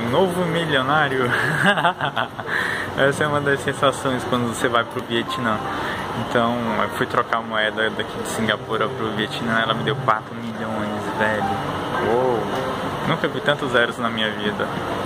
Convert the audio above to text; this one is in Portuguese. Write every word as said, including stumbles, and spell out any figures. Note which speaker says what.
Speaker 1: um novo milionário. Essa é uma das sensações quando você vai pro Vietnã. Então, eu fui trocar moeda daqui de Singapura pro Vietnã, ela me deu quatro milhões, velho. Uou! Nunca vi tantos zeros na minha vida.